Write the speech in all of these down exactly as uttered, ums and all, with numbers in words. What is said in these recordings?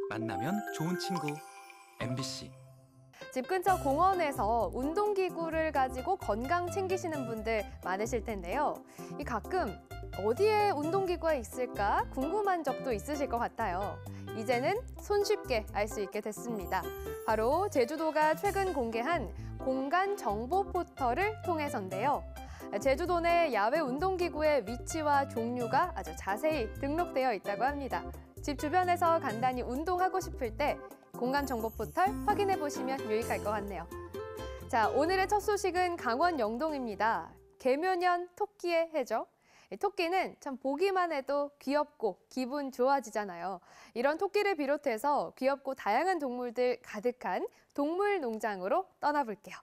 만나면 좋은 친구 엠비씨. 집 근처 공원에서 운동기구를 가지고 건강 챙기시는 분들 많으실 텐데요. 이 가끔 어디에 운동기구가 있을까 궁금한 적도 있으실 것 같아요. 이제는 손쉽게 알 수 있게 됐습니다. 바로 제주도가 최근 공개한 공간 정보 포털을 통해서인데요. 제주도 내 야외 운동기구의 위치와 종류가 아주 자세히 등록되어 있다고 합니다. 집 주변에서 간단히 운동하고 싶을 때 공간 정보 포털 확인해 보시면 유익할 것 같네요. 자, 오늘의 첫 소식은 강원 영동입니다. 개묘년 토끼의 해죠. 토끼는 참 보기만 해도 귀엽고 기분 좋아지잖아요. 이런 토끼를 비롯해서 귀엽고 다양한 동물들 가득한 동물 농장으로 떠나볼게요.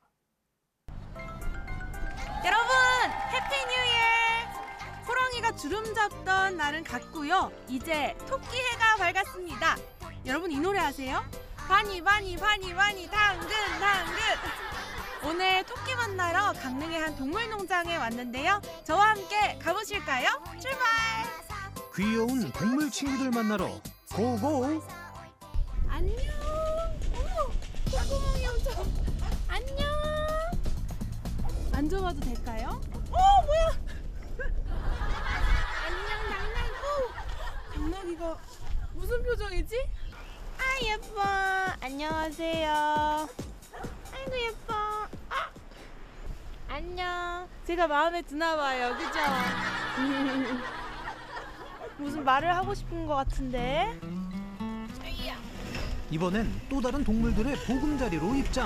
여러분, 해피 뉴 이어! 호랑이가 주름 잡던 날은 갔고요. 이제 토끼 해가 밝았습니다. 여러분 이 노래 아세요? 바니 바니 바니 바니 당근 당근. 오늘 토끼 만나러 강릉의 한 동물농장에 왔는데요. 저와 함께 가보실까요? 출발! 귀여운 동물 친구들 만나러 고고! 안녕! 어머! 콧구멍이 엄청... 안녕! 만져봐도 될까요? 어! 뭐야! 안녕 당나귀! 어! 당나귀가 무슨 표정이지? 아 예뻐! 안녕하세요. 아이고 예뻐. 아! 안녕. 제가 마음에 드나 봐요. 그죠? 무슨 말을 하고 싶은 것 같은데. 이번엔 또 다른 동물들의 보금자리로 입장.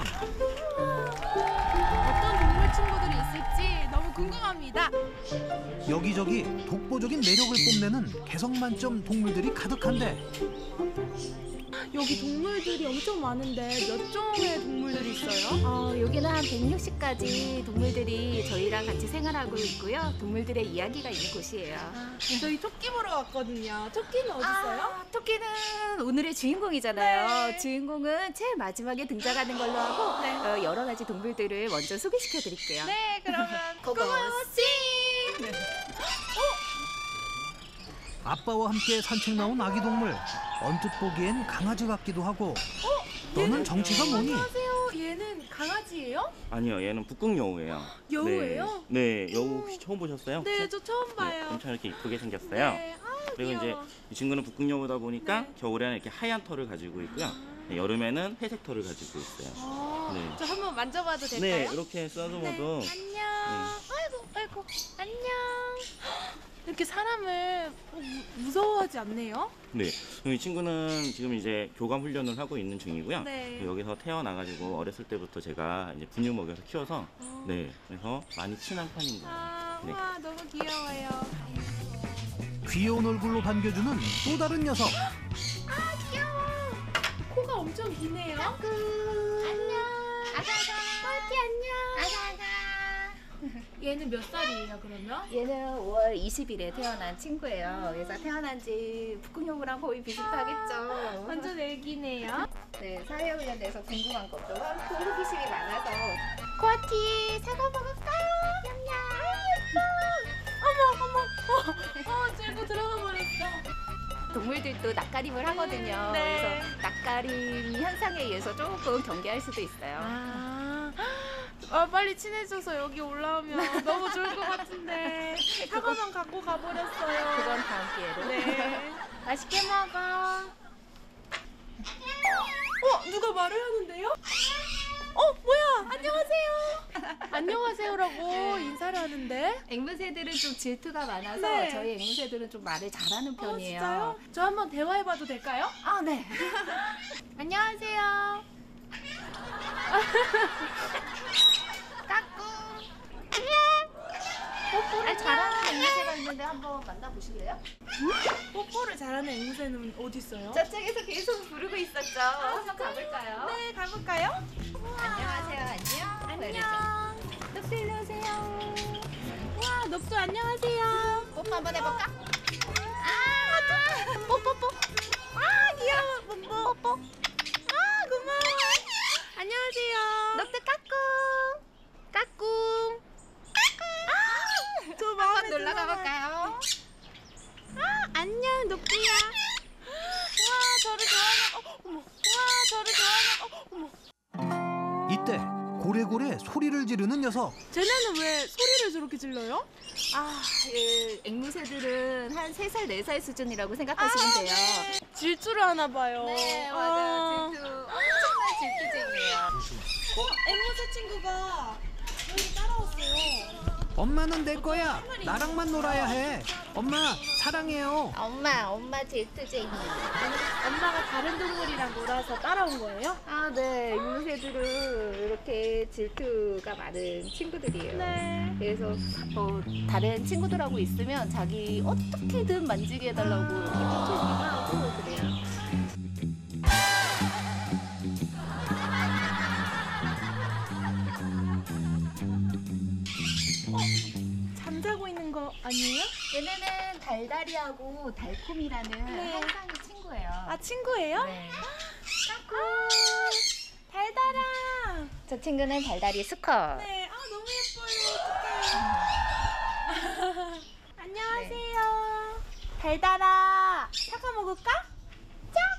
어떤 동물 친구들이 있을지 너무 궁금합니다. 여기저기 독보적인 매력을 뽐내는 개성 만점 동물들이 가득한데 여기 동물들이 엄청 많은데 몇 종의 동물들이 있어요? 어, 여기는 한 백육십 가지 동물들이 저희랑 같이 생활하고 있고요. 동물들의 이야기가 있는 곳이에요. 아, 저희 토끼 보러 왔거든요. 토끼는 어디 있어요? 아, 토끼는 오늘의 주인공이잖아요. 네. 주인공은 제일 마지막에 등장하는 걸로 하고 네. 어, 여러 가지 동물들을 먼저 소개시켜 드릴게요. 네, 그러면 고고씨! 네. 아빠와 함께 산책 나온 아기 동물. 언뜻 보기엔 강아지 같기도 하고 너는 정체가 뭐니? 안녕하세요. 얘는 강아지예요? 아니요, 얘는 북극여우예요. 여우예요? 네, 네, 여우 혹시 처음 보셨어요? 네, 저 처음 네, 봐요. 엄청 이렇게 이쁘게 생겼어요. 네, 아, 그리고 귀여워. 이제 이 친구는 북극여우다 보니까 네. 겨울에는 이렇게 하얀 털을 가지고 있고요. 네, 여름에는 회색 털을 가지고 있어요. 아, 네. 저 한번 만져봐도 될까요? 네, 이렇게 써주어도 네, 안녕. 아이고, 아이고, 안녕. 이렇게 사람을 무- 무서워하지 않네요? 네, 그리고 이 친구는 지금 이제 교감 훈련을 하고 있는 중이고요. 네. 여기서 태어나가지고 어렸을 때부터 제가 이제 분유 먹여서 키워서 어. 네, 그래서 많이 친한 편인 거예요. 아, 네. 와, 너무 귀여워요. 귀여운 얼굴로 반겨주는 또 다른 녀석. 아, 귀여워. 코가 엄청 기네요. 안녕. 아가가. 헐티 안녕. 아가가. 얘는 몇 살이에요, 그러면? 얘는 오월 이십일에 태어난 친구예요. 그래서 태어난 지 북극여우랑 거의 비슷하겠죠. 완전 애기네요. 네, 사회훈련에서 궁금한 것도 많고 호기심이 많아서 코아티 사과 먹을까요? 냠냠. 어머 어머. 어, 어 찔고 들어가 버렸어. 동물들도 낯가림을 하거든요. 네. 그래서 낯가림 현상에 의해서 조금 경계할 수도 있어요. 아, 아 빨리 친해져서 여기 올라오면 너무 좋을 것 같은데 사과만 갖고 가버렸어요. 그건 다음 기회로. 네. 맛있게 먹어. 어, 누가 말을 하는데요? 어, 뭐야? 안녕하세요. 안녕하세요라고 인사를 하는데. 앵무새들은 좀 질투가 많아서 네. 저희 앵무새들은 좀 말을 잘하는 어, 편이에요. 진짜요? 저 한번 대화해봐도 될까요? 아, 네. 안녕하세요. 까꿍. 뽀뽀를 잘하는 앵무새가 있는데 한번 만나보실래요? 뽀뽀를 잘하는 앵무새는 어디 있어요? 저쪽에서 계속 부르고 있었죠. 한번 가볼까요? 네, 가볼까요? 안녕하세요. 안녕. 안녕. 넉도 일로 오세요. 와, 넉도 안녕하세요. 뽀뽀 한번 해볼까? 아, 뽀뽀뽀. 아, 귀여워. 뽀뽀. 뽀뽀. 아, 고마워. 안녕하세요. 넉도 까꿍. 까꿍. 아, 저 마음에 한번 놀러 드나 봐요. 가볼까요? 아, 안녕, 녹두야. 와, 저를 좋아하는, 어, 저를 좋아하나? 어, 이때 고래고래 소리를 지르는 녀석. 쟤네는 왜 소리를 저렇게 질러요? 아, 예, 앵무새들은 한 세 살, 네 살 수준이라고 생각하시면 돼요. 질주를 하나 봐요. 네, 아. 맞아요. 질투, 엄청난 질투쟁이에요. 어, 앵무새 친구가 여기 따라왔어요. 엄마는 내 거야. 나랑만 놀아야 해. 엄마 사랑해요. 엄마, 엄마 질투쟁이. 엄마가 다른 동물이랑 놀아서 따라온 거예요? 아, 네. 앵무새들은 이렇게 질투가 많은 친구들이에요. 네. 그래서 어, 다른 친구들하고 있으면 자기 어떻게든 만지게 해달라고 이렇게 쫓기도 하고 그래요. 잠자고 있는 거 아니에요? 얘네는 달달이하고 달콤이라는 네. 항상의 친구예요. 아, 친구예요? 네. 달달아. 저 친구는 달달이 수컷. 네. 아, 너무 예뻐요. 어떡해. 안녕하세요. 달달아. 사과 먹을까? 짝.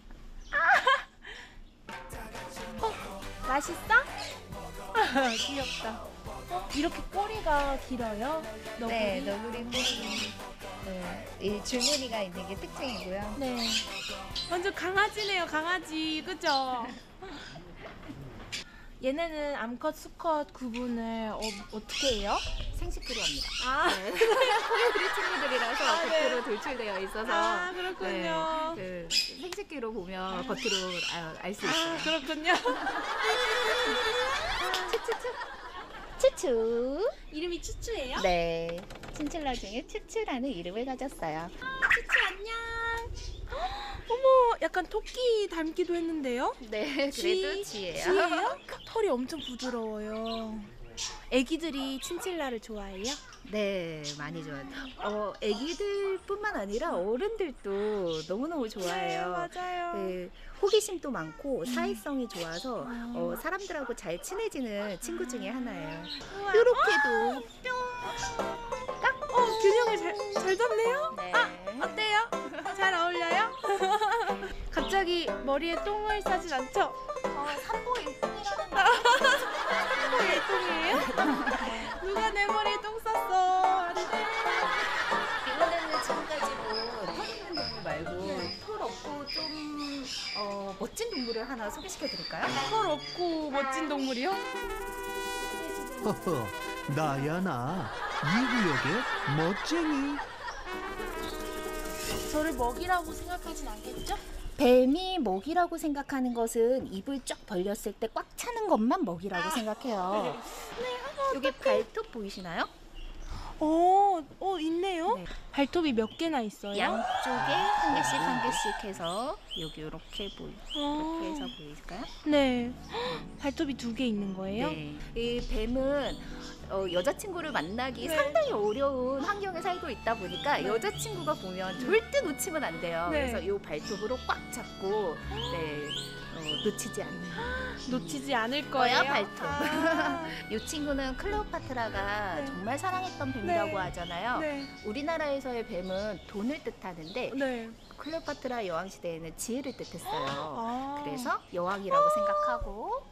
아. 어, 맛있어? 아, 귀엽다. 어, 이렇게 꼬리가 길어요? 너구리? 네, 너구리 꼬리. 네, 이 줄무늬가 있는 게 특징이고요. 네. 완전 강아지네요, 강아지. 그죠? 얘네는 암컷, 수컷 구분을 어, 어떻게 해요? 생식기로 합니다. 아, 네. 우리 친구들이라서 아, 네. 겉으로 돌출되어 있어서 아, 그렇군요. 네, 그 생식기로 보면 겉으로 알 수 있어요. 아, 그렇군요. 추추추. 추추. 이름이 추추예요? 네. 친칠라 중에 추추라는 이름을 가졌어요. 추추 안녕. 어머, 약간 토끼 닮기도 했는데요? 네, 그래도 쥐- 쥐예요. 쥐예요? 털이 엄청 부드러워요. 애기들이 친칠라를 좋아해요? 네, 많이 좋아요. 어, 애기들뿐만 아니라 어른들도 너무너무 좋아해요. 네, 맞아요. 네, 호기심도 많고 사회성이 좋아서 어, 사람들하고 잘 친해지는 친구 중에 하나예요. 우와. 이렇게도 어, 균형을 잘, 잘 잡네요? 네. 어때요? 잘 어울려요? 갑자기 머리에 똥을 싸진 않죠? 어, 삼보일동이라는 똥이에요? 누가 내 머리에 똥 쌌어? 안 돼. 이번에는 지금까지 뭐털 있는 동물 말고 털 없고 좀 어, 멋진 동물을 하나 소개시켜 드릴까요? 털 없고 멋진 동물이요? 허허, 나야 나. 이 구역의 멋쟁이. 저를 먹이라고 생각하진 않겠죠? 뱀이 먹이라고 생각하는 것은 입을 쫙 벌렸을 때 꽉 차는 것만 먹이라고 생각해요. 여기 발톱 보이시나요? 어, 어 있네요. 네. 발톱이 몇 개나 있어요? 양쪽에 한 개씩 한 개씩 해서 여기 이렇게 보이 어. 이렇게 해서 보일까요? 네. 발톱이 두 개 있는 거예요? 네. 이 뱀은 어, 여자친구를 만나기 네. 상당히 어려운 환경에 살고 있다 보니까 네. 여자친구가 보면 절대 놓치면 안 돼요. 네. 그래서 이 발톱으로 꽉 잡고 네, 어, 놓치지 않는. 놓치지 않을 거야, 거예요. 발톱. 아, 이 친구는 클레오파트라가 네. 정말 사랑했던 뱀이라고 네. 하잖아요. 네. 우리나라에서의 뱀은 돈을 뜻하는데 네. 클레오파트라 여왕 시대에는 지혜를 뜻했어요. 아. 그래서 여왕이라고 생각하고.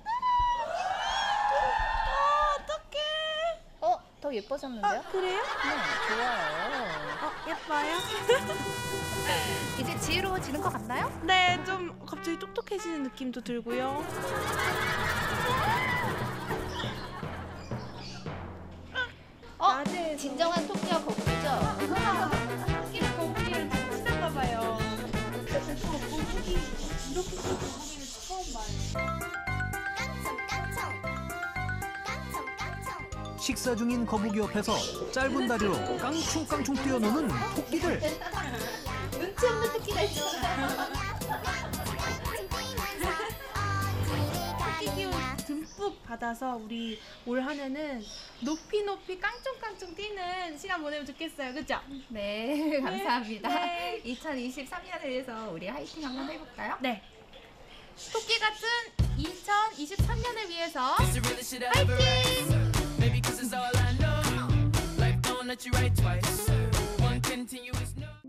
아, 어떡해. 어, 더 예뻐졌는데요? 아, 그래요? 네, 좋아요. 어, 예뻐요? 이제 지혜로워지는 것 같나요? 네, 좀 갑자기 똑똑해지는 느낌도 들고요. 어, 낮에 진정한 토끼와 거북이죠? 토끼를 거북이를 좀 치셨나 봐요. 거북이 이렇게 큰 거북이를 처음 봐요. 식사 중인 거북이 옆에서 짧은 다리로 깡충깡충 뛰어노는 토끼들. 눈치 없는 토끼가 있잖아. 토끼 기운 듬뿍 받아서 우리 올 한해는 높이 높이 깡총깡총 뛰는 시간 보내면 좋겠어요. 그죠? 네, 감사합니다. 네. 이천이십삼 년을 위해서 우리 화이팅 한번 해볼까요? 네. 토끼 같은 이천이십삼 년을 위해서 파이팅! Maybe 'cause it's all I know. Life don't let you write twice. One continuous no.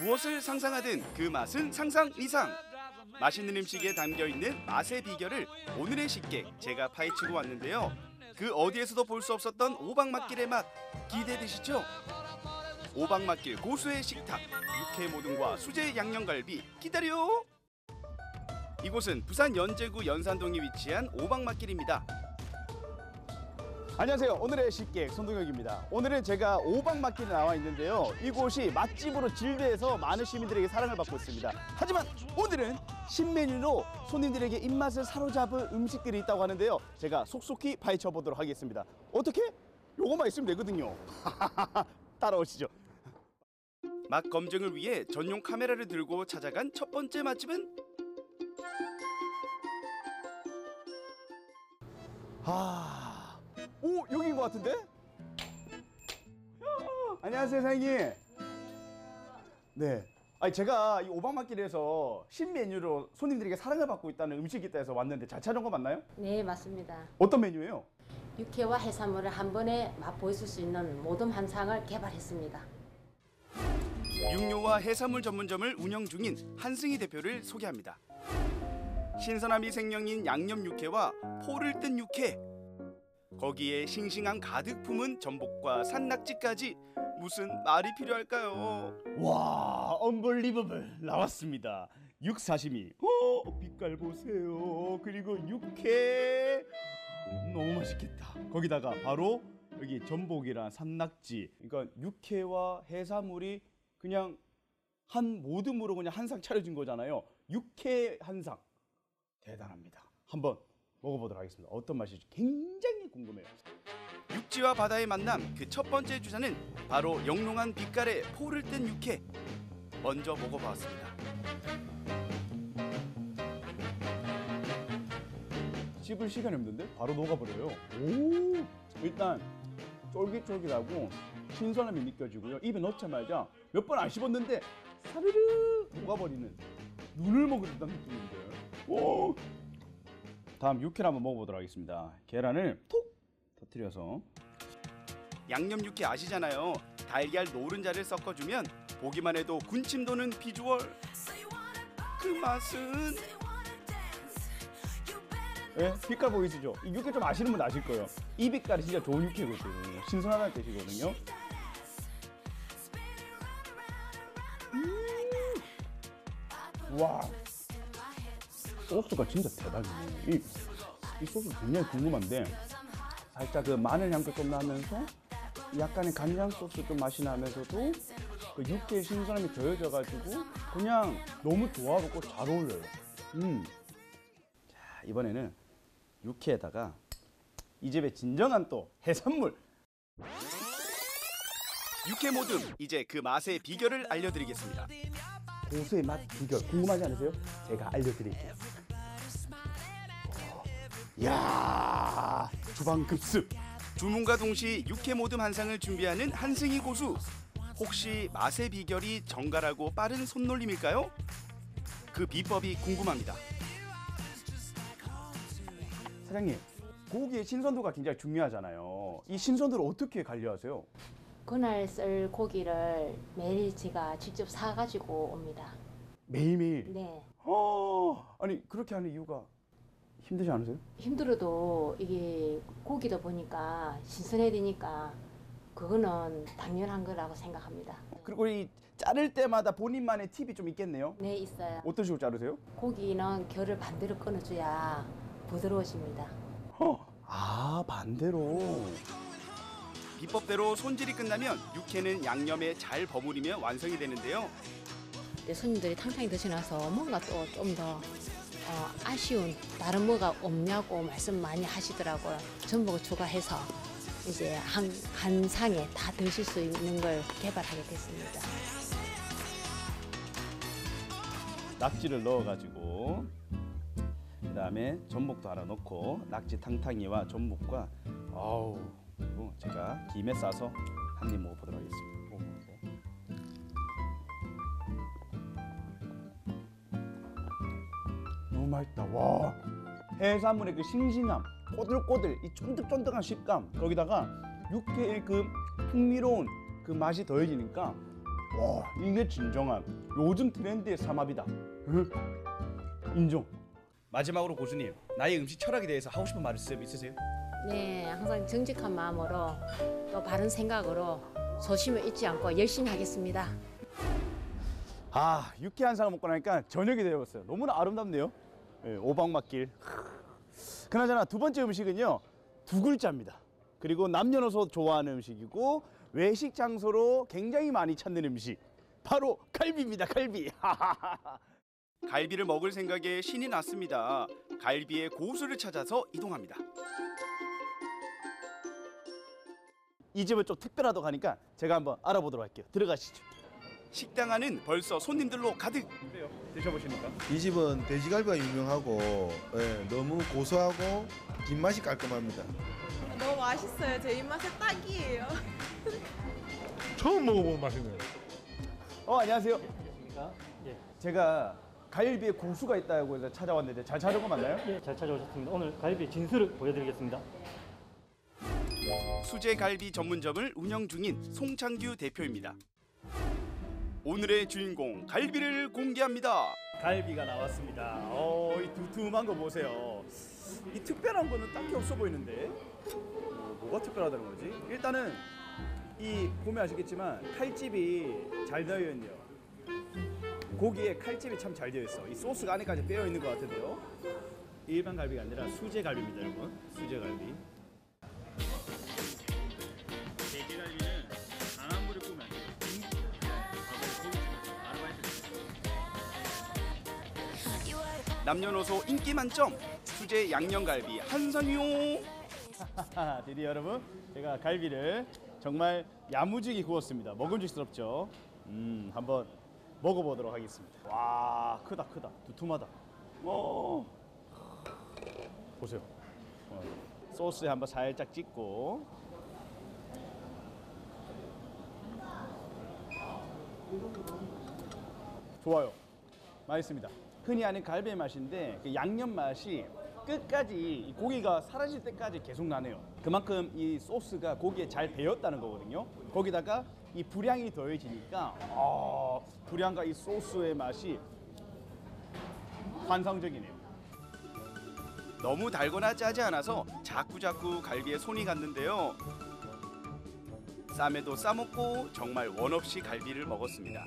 무엇을 상상하든 그 맛은 상상 이상. 맛있는 음식에 담겨있는 맛의 비결을 오늘의 식객 제가 파헤치고 왔는데요. 그 어디에서도 볼 수 없었던 오박맛길의 맛 기대되시죠? 오박맛길 고수의 식탁, 육회 모듬과 수제 양념갈비 기다려! 이곳은 부산 연제구 연산동에 위치한 오박맛길입니다. 안녕하세요. 오늘의 식객 손동혁입니다. 오늘은 제가 오박맛길에 나와 있는데요. 이곳이 맛집으로 진대해서 많은 시민들에게 사랑을 받고 있습니다. 하지만 오늘은 신메뉴로 손님들에게 입맛을 사로잡을 음식들이 있다고 하는데요. 제가 속속히 파헤쳐 보도록 하겠습니다. 어떻게? 요거만 있으면 되거든요. 따라오시죠. 맛 검증을 위해 전용 카메라를 들고 찾아간 첫 번째 맛집은 아, 오 여기인 것 같은데? 안녕하세요, 사장님. 네. 아니 제가 이 오박맛길에서 신메뉴로 손님들에게 사랑을 받고 있다는 음식이 있다 해서 왔는데 잘 찾은 거 맞나요? 네, 맞습니다. 어떤 메뉴예요? 육회와 해산물을 한 번에 맛보실 수 있는 모듬 한 상을 개발했습니다. 육류와 해산물 전문점을 운영 중인 한승희 대표를 소개합니다. 신선함이 생명인 양념 육회와 포를 뜬 육회, 거기에 싱싱함 가득 품은 전복과 산낙지까지 무슨 말이 필요할까요? 와, 언벌리버블 나왔습니다. 육사시미. 어, 빛깔 보세요. 그리고 육회 너무 맛있겠다. 거기다가 바로 여기 전복이랑 산낙지. 그러니까 육회와 해산물이 그냥 한 모듬으로 그냥 한 상 차려진 거잖아요. 육회 한 상. 대단합니다. 한번 먹어보도록 하겠습니다. 어떤 맛일지 굉장히 궁금해요. 육지와 바다의 만남, 그 첫 번째 주자는 바로 영롱한 빛깔의 포를 뜬 육회. 먼저 먹어봤습니다. 씹을 시간이 없는데 바로 녹아버려요. 오, 일단 쫄깃쫄깃하고 신선함이 느껴지고요. 입에 넣자마자 몇 번 안 씹었는데 사르르 녹아버리는, 눈을 먹은 듯한 느낌인데. 오! 다음 육회를 한번 먹어보도록 하겠습니다. 계란을 톡 터뜨려서. 양념 육회 아시잖아요. 달걀 노른자를 섞어주면 보기만 해도 군침 도는 비주얼. 그 맛은 예? 빛깔 보이시죠? 이 육회 좀 아시는 분 아실 거예요. 이 빛깔이 진짜 좋은 육회거든요. 신선하다는 뜻이거든요. 음! 와, 소스가 진짜 대박이네요. 이, 이 소스 굉장히 궁금한데 살짝 그 마늘 향도 좀 나면서 약간의 간장 소스 좀 맛이 나면서도 그 육회의 신선함이 더해져가지고 그냥 너무 조화롭고 잘 어울려요. 음. 자, 이번에는 육회에다가 이 집의 진정한 또 해산물. 육회 모듬, 이제 그 맛의 비결을 알려드리겠습니다. 고수의 맛 비결 궁금하지 않으세요? 제가 알려드릴게요. 이야, 주방급습. 주문과 동시 육회 모듬 한 상을 준비하는 한승희 고수. 혹시 맛의 비결이 정갈하고 빠른 손놀림일까요? 그 비법이 궁금합니다. 사장님, 고기의 신선도가 굉장히 중요하잖아요. 이 신선도를 어떻게 관리하세요? 그날 썰 고기를 매일 제가 직접 사가지고 옵니다. 매일매일? 네. 어, 아니 그렇게 하는 이유가 힘들지 않으세요? 힘들어도 이게 고기다 보니까 신선해야 되니까 그거는 당연한 거라고 생각합니다. 그리고 이 자를 때마다 본인만의 팁이 좀 있겠네요? 네, 있어요. 어떤 식으로 자르세요? 고기는 결을 반대로 끊어줘야 부드러워집니다. 어, 아, 반대로. 비법대로 손질이 끝나면 육회는 양념에 잘 버무리면 완성이 되는데요. 손님들이 탕탕이 드시나서 뭔가 또 좀 더 어, 아쉬운 다른 뭐가 없냐고 말씀 많이 하시더라고요. 전복을 추가해서 이제 한, 한 상에 다 드실 수 있는 걸 개발하게 됐습니다. 낙지를 넣어가지고 그 다음에 전복도 하나 넣고 낙지 탕탕이와 전복과 아우, 그리고 제가 김에 싸서 한 입 먹어보도록 하겠습니다. 먹어보세요. 너무 맛있다. 와, 해산물의 그 싱싱함, 꼬들꼬들, 이 쫀득쫀득한 식감, 거기다가 육회의 그 풍미로운 그 맛이 더해지니까 와, 이게 진정한 요즘 트렌드의 삼합이다. 응? 인정. 마지막으로 고수님, 나의 음식 철학에 대해서 하고 싶은 말씀 있으세요? 네, 항상 정직한 마음으로 또 바른 생각으로 소심을 잊지 않고 열심히 하겠습니다. 아, 유쾌한 상을 먹고 나니까 저녁이 되었어요. 너무나 아름답네요. 예, 오방맛길. 그나저나 두 번째 음식은요, 두 글자입니다. 그리고 남녀노소 좋아하는 음식이고 외식 장소로 굉장히 많이 찾는 음식, 바로 갈비입니다. 갈비. 갈비를 먹을 생각에 신이 났습니다. 갈비의 고수를 찾아서 이동합니다. 이 집은 좀 특별하다고 하니까 제가 한번 알아보도록 할게요. 들어가시죠. 식당 안은 벌써 손님들로 가득. 어때요? 드셔보시니까? 이 집은 돼지갈비가 유명하고 예, 너무 고소하고 뒷맛이 깔끔합니다. 너무 맛있어요. 제 입맛에 딱이에요. 처음 먹어본 맛이네요. 어, 안녕하세요. 예. 제가 갈비에 고수가 있다고 해서 찾아왔는데 잘 찾은 거 맞나요? 예, 잘 찾아오셨습니다. 오늘 갈비 진수를 보여드리겠습니다. 수제 갈비 전문점을 운영 중인 송창규 대표입니다. 오늘의 주인공 갈비를 공개합니다. 갈비가 나왔습니다. 어, 이 두툼한 거 보세요. 이 특별한 거는 딱히 없어 보이는데 어, 뭐가 특별하다는 거지? 일단은 이 보면 아시겠지만 칼집이 잘 되어 있네요. 고기에 칼집이 참 잘 되어 있어. 이 소스가 안에까지 빼어 있는 것 같은데요. 일반 갈비가 아니라 수제 갈비입니다, 여러분. 수제 갈비. 돼지갈비는 강한 불에 구우면 남녀노소 인기 만점 수제 양념갈비 한상용. 드디어 여러분, 제가 갈비를 정말 야무지게 구웠습니다. 먹음직스럽죠? 음, 한번 먹어보도록 하겠습니다. 와, 크다 크다. 두툼하다. 오. 보세요. 어, 소스에 한번 살짝 찍고. 좋아요. 맛있습니다. 흔히 아는 갈비의 맛인데 그 양념 맛이 끝까지 이 고기가 사라질 때까지 계속 나네요. 그만큼 이 소스가 고기에 잘 배었다는 거거든요. 거기다가 이 불향이 더해지니까 아, 불향과 이 소스의 맛이 환상적이네요. 너무 달거나 짜지 않아서 자꾸자꾸 갈비에 손이 갔는데요. 쌈에도 싸먹고 정말 원 없이 갈비를 먹었습니다.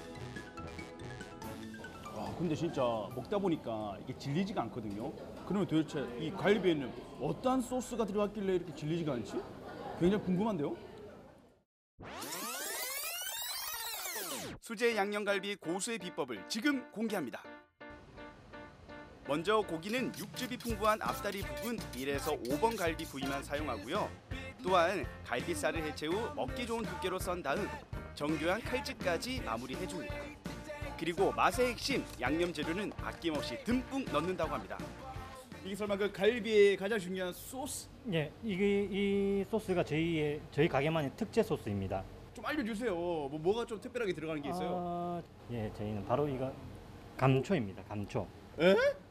와, 근데 진짜 먹다 보니까 이게 질리지가 않거든요. 그러면 도대체 이 갈비에는 어떠한 소스가 들어갔길래 이렇게 질리지가 않지? 굉장히 궁금한데요? 수제 양념갈비 고수의 비법을 지금 공개합니다. 먼저 고기는 육즙이 풍부한 앞다리 부분 일에서 오 번 갈비 부위만 사용하고요. 또한 갈비살을 해체 후 먹기 좋은 두께로 썬 다음 정교한 칼집까지 마무리해줍니다. 그리고 맛의 핵심 양념 재료는 아낌없이 듬뿍 넣는다고 합니다. 이게 설마 그 갈비의 가장 중요한 소스? 예, 이게 이 소스가 저희의 저희 가게만의 특제 소스입니다. 좀 알려주세요. 뭐 뭐가 좀 특별하게 들어가는 게 있어요? 어, 예, 저희는 바로 이거 감초입니다. 감초. 에?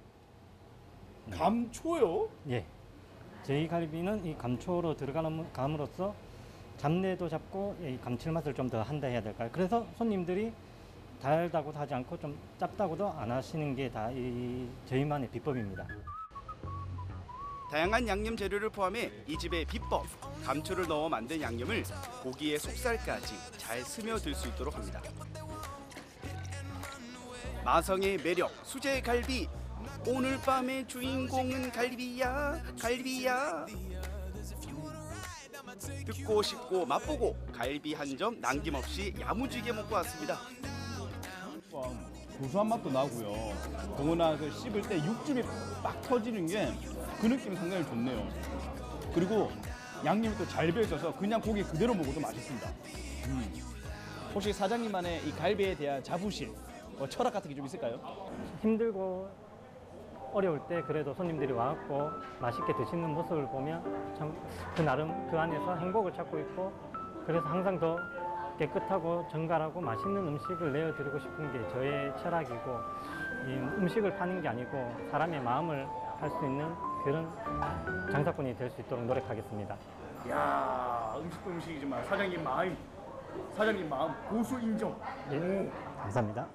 감초요? 예. 저희 갈비는 이 감초로 들어가는 감으로써 잡내도 잡고 이 감칠맛을 좀 더 한다 해야 될까요? 그래서 손님들이 달다고도 하지 않고 좀 짭다고도 안 하시는 게 다 이 저희만의 비법입니다. 다양한 양념 재료를 포함해 이 집의 비법 감초를 넣어 만든 양념을 고기의 속살까지 잘 스며들 수 있도록 합니다. 마성의 매력 수제 갈비. 오늘 밤의 주인공은 갈비야 갈비야. 듣고 싶고 맛보고 갈비 한 점 남김없이 야무지게 먹고 왔습니다. 고소한 맛도 나고요. 더구나 그 씹을 때 육즙이 빡 터지는 게 그 느낌이 상당히 좋네요. 그리고 양념이 또 잘 배어 있어서 그냥 고기 그대로 먹어도 맛있습니다. 음. 혹시 사장님만의 이 갈비에 대한 자부심, 뭐 철학 같은 게 좀 있을까요? 힘들고 어려울 때 그래도 손님들이 와갖고 맛있게 드시는 모습을 보면 참 그 나름 그 안에서 행복을 찾고 있고, 그래서 항상 더 깨끗하고 정갈하고 맛있는 음식을 내어드리고 싶은 게 저의 철학이고, 이 음식을 파는 게 아니고 사람의 마음을 할 수 있는 그런 장사꾼이 될 수 있도록 노력하겠습니다. 이야, 음식도 음식이지만 사장님 마음 사장님 마음 고수 인정. 네, 감사합니다.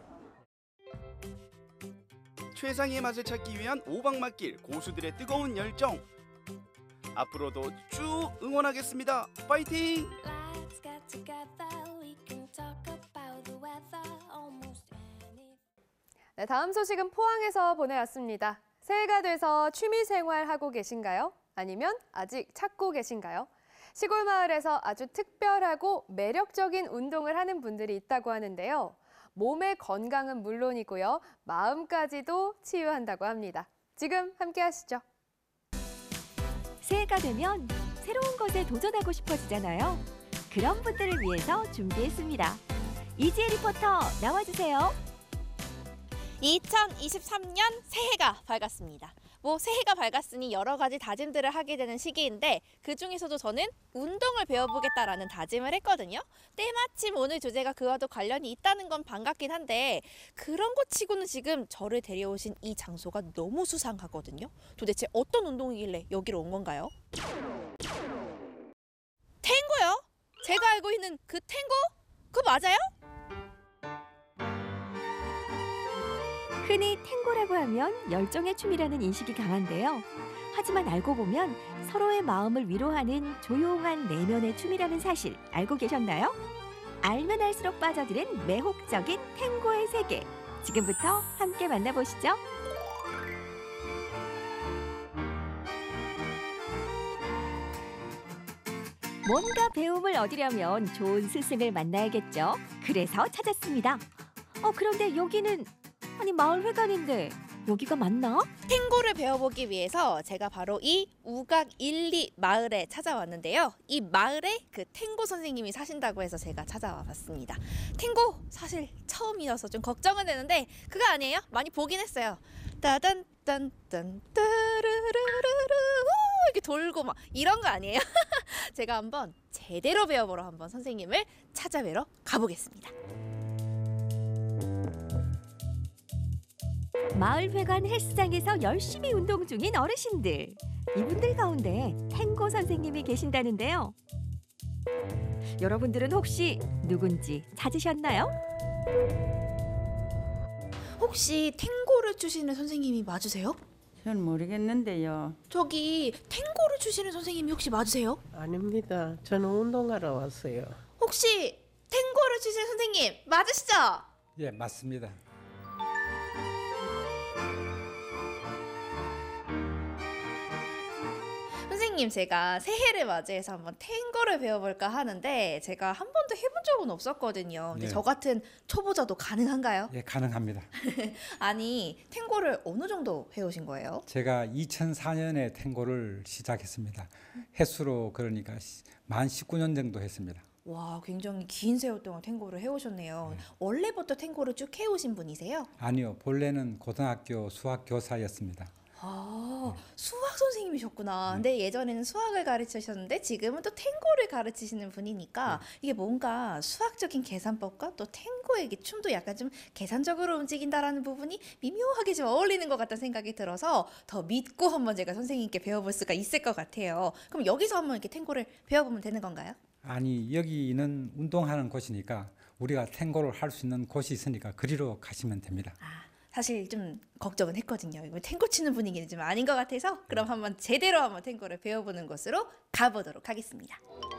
최상의 맛을 찾기 위한 오박맛길 고수들의 뜨거운 열정. 앞으로도 쭉 응원하겠습니다. 파이팅! Let's get together. We can talk about the weather almost any. 네, 다음 소식은 포항에서 보내왔습니다. 새해가 돼서 취미 생활 하고 계신가요? 아니면 아직 찾고 계신가요? 시골 마을에서 아주 특별하고 매력적인 운동을 하는 분들이 있다고 하는데요. 몸의 건강은 물론이고요. 마음까지도 치유한다고 합니다. 지금 함께 하시죠. 새해가 되면 새로운 것에 도전하고 싶어지잖아요. 그런 분들을 위해서 준비했습니다. 이지혜 리포터 나와주세요. 이천이십삼 년 새해가 밝았습니다. 뭐 새해가 밝았으니 여러 가지 다짐들을 하게 되는 시기인데 그중에서도 저는 운동을 배워보겠다라는 다짐을 했거든요. 때마침 오늘 주제가 그와도 관련이 있다는 건 반갑긴 한데 그런 것 치고는 지금 저를 데려오신 이 장소가 너무 수상하거든요. 도대체 어떤 운동이길래 여기로 온 건가요? 탱고요? 제가 알고 있는 그 탱고? 그거 맞아요? 흔히 탱고라고 하면 열정의 춤이라는 인식이 강한데요. 하지만 알고 보면 서로의 마음을 위로하는 조용한 내면의 춤이라는 사실 알고 계셨나요? 알면 알수록 빠져드는 매혹적인 탱고의 세계. 지금부터 함께 만나보시죠. 뭔가 배움을 얻으려면 좋은 스승을 만나야겠죠. 그래서 찾았습니다. 어, 그런데 여기는 아니 마을 회관인데 여기가 맞나? 탱고를 배워보기 위해서 제가 바로 이 우각 일리 마을에 찾아왔는데요. 이 마을에 그 탱고 선생님이 사신다고 해서 제가 찾아와 봤습니다. 탱고 사실 처음이어서 좀 걱정은 되는데 그거 아니에요? 많이 보긴 했어요. 따단딴딴 따르르르르 이렇게 돌고 막 이런 거 아니에요? 제가 한번 제대로 배워보러 한번 선생님을 찾아뵈러 가보겠습니다. 마을회관 헬스장에서 열심히 운동 중인 어르신들. 이분들 가운데 탱고 선생님이 계신다는데요. 여러분들은 혹시 누군지 찾으셨나요? 혹시 탱고를 추시는 선생님이 맞으세요? 전 모르겠는데요. 저기 탱고를 추시는 선생님이 혹시 맞으세요? 아닙니다. 저는 운동하러 왔어요. 혹시 탱고를 추시는 선생님 맞으시죠? 예, 맞습니다. 선생님, 제가 새해를 맞이해서 한번 탱고를 배워볼까 하는데 제가 한 번도 해본 적은 없었거든요. 근데 네. 저 같은 초보자도 가능한가요? 예, 가능합니다. 아니, 탱고를 어느 정도 해오신 거예요? 제가 이천사 년에 탱고를 시작했습니다. 횟수로 그러니까 만 십구 년 정도 했습니다. 와, 굉장히 긴 세월 동안 탱고를 해오셨네요. 네. 원래부터 탱고를 쭉 해오신 분이세요? 아니요, 본래는 고등학교 수학 교사였습니다. 아, 수학 선생님이셨구나. 네. 근데 예전에는 수학을 가르치셨는데 지금은 또 탱고를 가르치시는 분이니까 네. 이게 뭔가 수학적인 계산법과 또 탱고의 춤도 약간 좀 계산적으로 움직인다라는 부분이 미묘하게 좀 어울리는 것 같다는 생각이 들어서 더 믿고 한번 제가 선생님께 배워볼 수가 있을 것 같아요. 그럼 여기서 한번 이렇게 탱고를 배워보면 되는 건가요? 아니, 여기는 운동하는 곳이니까 우리가 탱고를 할 수 있는 곳이 있으니까 그리로 가시면 됩니다. 아, 사실 좀 걱정은 했거든요. 이거 탱고 치는 분위기는 좀 아닌 것 같아서 그럼 한번 제대로 한번 탱고를 배워보는 곳으로 가보도록 하겠습니다.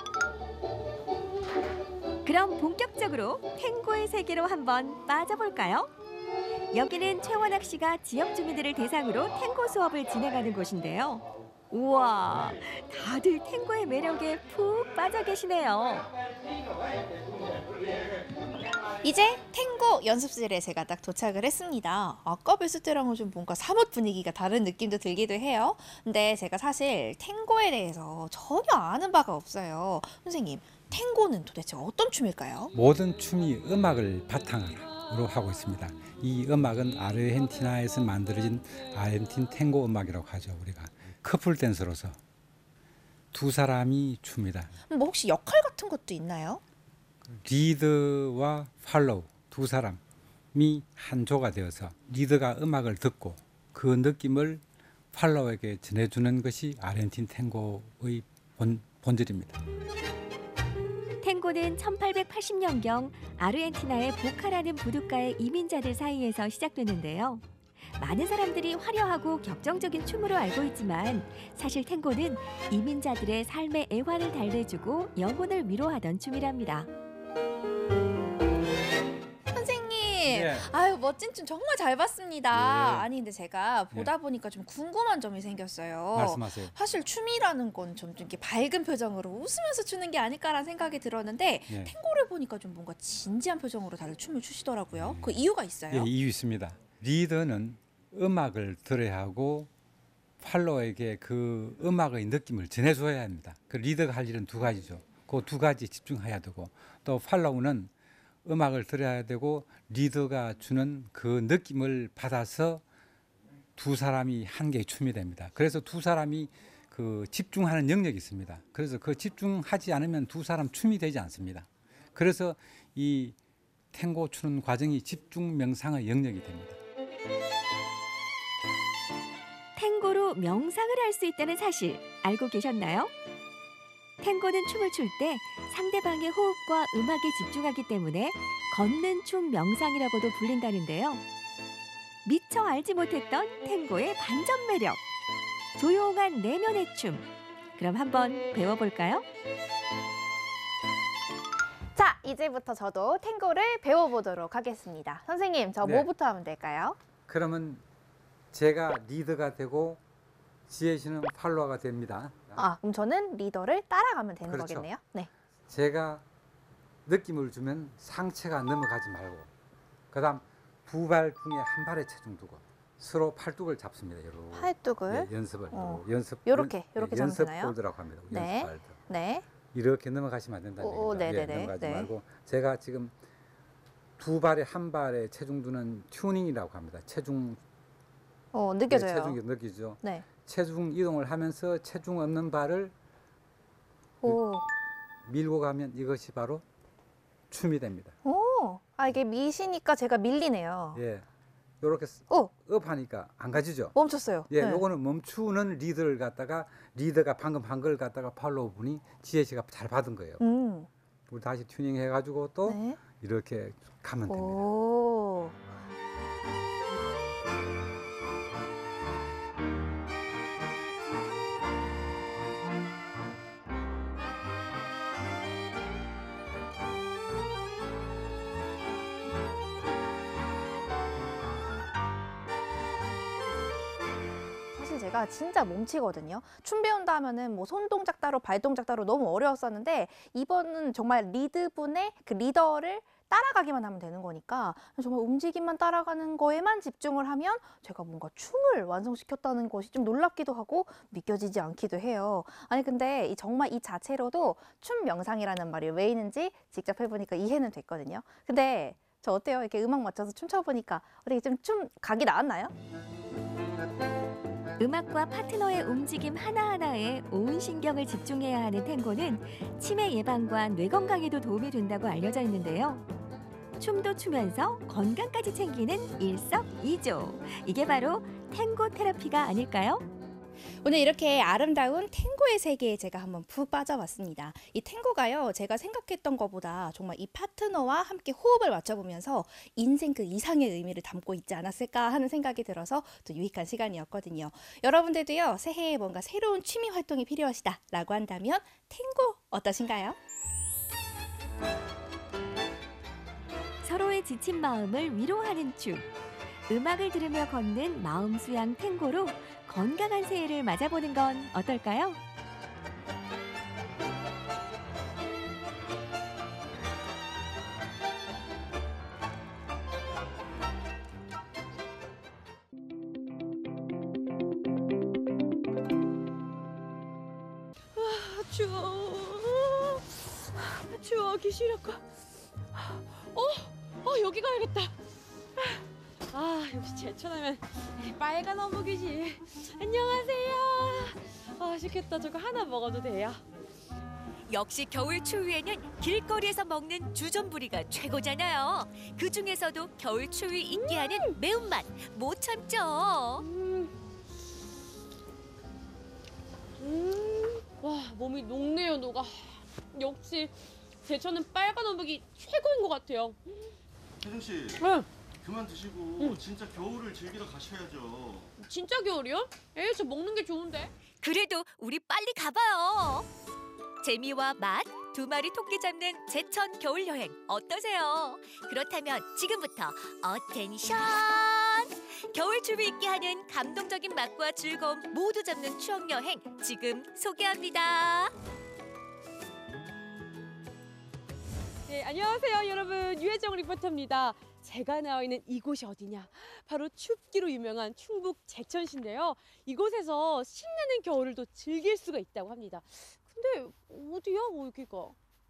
그럼 본격적으로 탱고의 세계로 한번 빠져볼까요? 여기는 최원학 씨가 지역 주민들을 대상으로 탱고 수업을 진행하는 곳인데요. 우와, 다들 탱고의 매력에 푹 빠져 계시네요. 이제 탱고 연습실에 제가 딱 도착을 했습니다. 아까 뵀을 때랑은 좀 뭔가 사뭇 분위기가 다른 느낌도 들기도 해요. 근데 제가 사실 탱고에 대해서 전혀 아는 바가 없어요. 선생님, 탱고는 도대체 어떤 춤일까요? 모든 춤이 음악을 바탕으로 하고 있습니다. 이 음악은 아르헨티나에서 만들어진 아르헨틴 탱고 음악이라고 하죠. 우리가 커플 댄서로서 두 사람이 춥니다. 뭐 혹시 역할 같은 것도 있나요? 리드와 팔로우 두 사람이 한 조가 되어서 리드가 음악을 듣고 그 느낌을 팔로우에게 전해주는 것이 아르헨틴 탱고의 본, 본질입니다. 탱고는 천팔백팔십 년경 아르헨티나의 보카라는 부둣가의 이민자들 사이에서 시작됐는데요. 많은 사람들이 화려하고 격정적인 춤으로 알고 있지만 사실 탱고는 이민자들의 삶의 애환을 달래주고 영혼을 위로하던 춤이랍니다. 선생님, 예. 아유 멋진 춤 정말 잘 봤습니다. 예. 아니 근데 제가 보다 보니까 좀 궁금한 점이 생겼어요. 말씀하세요. 사실 춤이라는 건 좀 이렇게 밝은 표정으로 웃으면서 추는 게 아닐까라는 생각이 들었는데 예. 탱고를 보니까 좀 뭔가 진지한 표정으로 다들 춤을 추시더라고요. 그 이유가 있어요? 예, 이유 있습니다. 리더는 음악을 들어야 하고 팔로워에게 그 음악의 느낌을 전해줘야 합니다. 그 리더가 할 일은 두 가지죠. 그 두 가지 집중해야 되고 또 팔로우는 음악을 들어야 되고 리더가 주는 그 느낌을 받아서 두 사람이 한 개의 춤이 됩니다. 그래서 두 사람이 그 집중하는 영역이 있습니다. 그래서 그 집중하지 않으면 두 사람 춤이 되지 않습니다. 그래서 이 탱고 추는 과정이 집중 명상의 영역이 됩니다. 탱고로 명상을 할 수 있다는 사실 알고 계셨나요? 탱고는 춤을 출 때 상대방의 호흡과 음악에 집중하기 때문에 걷는 춤 명상이라고도 불린다는데요. 미처 알지 못했던 탱고의 반전 매력. 조용한 내면의 춤. 그럼 한번 배워볼까요? 자, 이제부터 저도 탱고를 배워보도록 하겠습니다. 선생님, 저 네. 뭐부터 하면 될까요? 그러면 제가 리더가 되고 지혜 씨는 팔로워가 됩니다. 아, 그럼 저는 리더를 따라가면 되는 그렇죠. 거겠네요. 네. 제가 느낌을 주면 상체가 넘어가지 말고 그다음 두 발 중에 한 발에 체중 두고 서로 팔뚝을 잡습니다. 요렇게. 팔뚝을? 네, 연습을 어. 요, 연습 요렇게, 연- 요렇게 네, 연습 잡으면 되나요? 폴드라고 합니다. 네. 연습 폴드. 네. 이렇게 넘어가시면 안 된다는 오, 얘기입니다. 네네네. 예, 넘어가지 네. 말고 제가 지금 두 발에 한 발에 체중 두는 튜닝이라고 합니다. 체중 어, 느껴져요. 네, 체중이 느끼죠. 네. 체중 이동을 하면서 체중 없는 발을 오. 밀고 가면 이것이 바로 춤이 됩니다. 오. 아, 이게 미시니까 제가 밀리네요. 예. 요렇게 오. 업하니까 안 가지죠. 멈췄어요. 예, 네. 요거는 멈추는 리더를 갖다가 리더가 방금 한 걸 갖다가 팔로우 분이 지혜 씨가 잘 받은 거예요. 음. 우리 다시 튜닝 해가지고 또 네. 이렇게 가면 됩니다. 오. 사실 제가 진짜 몸치거든요. 춤 배운다 하면은 뭐 손동작 따로 발동작 따로 너무 어려웠었는데 이번은 정말 리드분의 그 리더를 따라가기만 하면 되는 거니까 정말 움직임만 따라가는 거에만 집중을 하면 제가 뭔가 춤을 완성시켰다는 것이 좀 놀랍기도 하고 믿겨지지 않기도 해요. 아니 근데 이 정말 이 자체로도 춤 명상이라는 말이 왜 있는지 직접 해보니까 이해는 됐거든요. 근데 저 어때요? 이렇게 음악 맞춰서 춤춰보니까 어떻게 좀 춤 각이 나왔나요? 음악과 파트너의 움직임 하나하나에 온 신경을 집중해야 하는 탱고는 치매 예방과 뇌 건강에도 도움이 된다고 알려져 있는데요. 춤도 추면서 건강까지 챙기는 일석이조. 이게 바로 탱고 테라피가 아닐까요? 오늘 이렇게 아름다운 탱고의 세계에 제가 한번 푹 빠져봤습니다. 이 탱고가요, 제가 생각했던 것보다 정말 이 파트너와 함께 호흡을 맞춰보면서 인생 그 이상의 의미를 담고 있지 않았을까 하는 생각이 들어서 또 유익한 시간이었거든요. 여러분들도요, 새해에 뭔가 새로운 취미 활동이 필요하시다라고 한다면 탱고 어떠신가요? 서로의 지친 마음을 위로하는 춤. 음악을 들으며 걷는 마음 수양 탱고로 건강한 새해를 맞아보는 건 어떨까요? 아, 추워. 아, 추워. 기시력과. 어, 어, 여기 가야겠다. 아, 역시 제천하면 빨간 어묵이지. 안녕하세요. 아, 맛있겠다. 저거 하나 먹어도 돼요? 역시 겨울 추위에는 길거리에서 먹는 주전부리가 최고잖아요. 그 중에서도 겨울 추위 있게 하는 매운맛 못 참죠. 음, 와, 몸이 녹네요, 녹아. 역시 제천은 빨간 어묵이 최고인 것 같아요. 혜정 씨. 응. 그만 드시고 응. 진짜 겨울을 즐기러 가셔야죠. 진짜 겨울이요? 에이, 저 먹는 게 좋은데. 그래도 우리 빨리 가봐요. 재미와 맛, 두 마리 토끼 잡는 제천 겨울 여행 어떠세요? 그렇다면 지금부터 어텐션! 겨울 추위 있게 하는 감동적인 맛과 즐거움 모두 잡는 추억 여행 지금 소개합니다. 네, 안녕하세요 여러분. 유혜정 리포터입니다. 제가 나와 있는 이곳이 어디냐? 바로 춥기로 유명한 충북 제천시인데요. 이곳에서 신나는 겨울을 또 즐길 수가 있다고 합니다. 근데 어디야 여기가?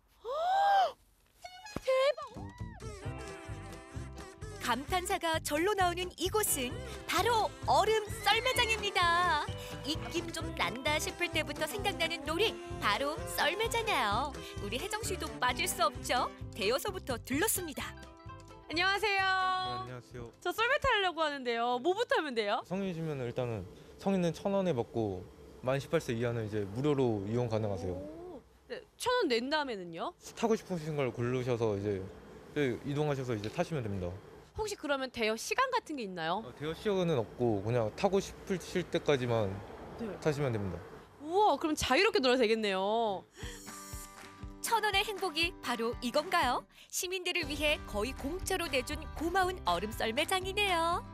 대박! 감탄사가 절로 나오는 이곳은 바로 얼음 썰매장입니다. 입김 좀 난다 싶을 때부터 생각나는 놀이 바로 썰매잖아요. 우리 혜정 씨도 빠질 수 없죠. 대여서부터 들렀습니다. 안녕하세요. 네, 안녕하세요. 저 썰매 타려고 하는데요. 뭐부터 하면 돼요? 성인이시면 일단은 성인은 천 원에 받고 만 열여덟 세 이하는 이제 무료로 이용 가능하세요. 네, 천 원 낸 다음에는요? 타고 싶으신 걸 고르셔서 이제 이동하셔서 이제 타시면 됩니다. 혹시 그러면 대여 시간 같은 게 있나요? 어, 대여 시간은 없고 그냥 타고 싶으실 때까지만 네. 타시면 됩니다. 우와, 그럼 자유롭게 놀아도 되겠네요. 천 원의 행복이 바로 이건가요? 시민들을 위해 거의 공짜로 내준 고마운 얼음 썰매장이네요.